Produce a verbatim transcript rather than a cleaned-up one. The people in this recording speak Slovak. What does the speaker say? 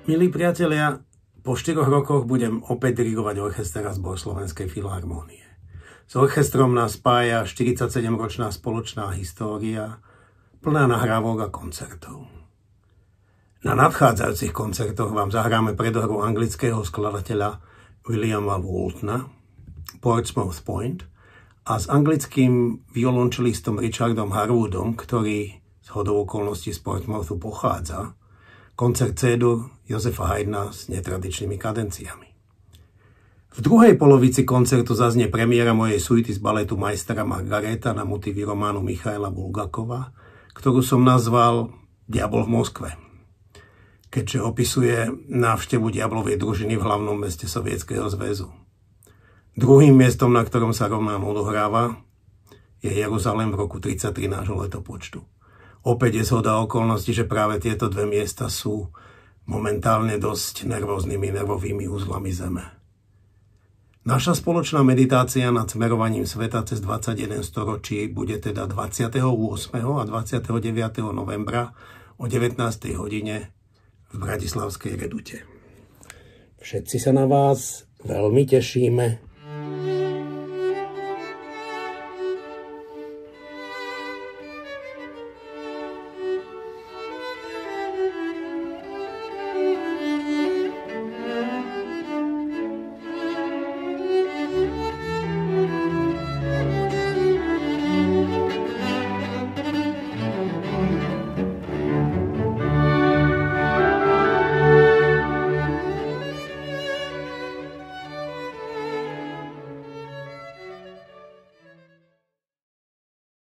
Milí priatelia, po štyroch rokoch budem opäť dirigovať orchester a zbor Slovenskej filharmónie. S orchestrom nás spája štyridsaťsedemročná spoločná história, plná nahrávok a koncertov. Na nadchádzajúcich koncertoch vám zahráme predhru anglického skladateľa Williama Waltona, Portsmouth Point, a s anglickým violončelistom Richardom Harwoodom, ktorý z hodou okolností z Portsmouthu pochádza, koncert C-dur Josefa Haydna s netradičnými kadenciami. V druhej polovici koncertu zaznie premiéra mojej suity z baletu Majstra Margareta na motivy románu Michaila Bulgakova, ktorú som nazval Diabol v Moskve, keďže opisuje návštevu diablovej družiny v hlavnom meste Sovietskeho zväzu. Druhým miestom, na ktorom sa román odohráva, je Jeruzalém v roku tridsaťtri nášho letopočtu. Opäť je zhoda okolností, že práve tieto dve miesta sú momentálne dosť nervóznymi nervovými uzlami Zeme. Naša spoločná meditácia nad smerovaním sveta cez dvadsaťjeden storočí bude teda dvadsiateho ôsmeho a dvadsiateho deviateho novembra o devätnástej hodine v Bratislavskej Redute. Všetci sa na vás veľmi tešíme.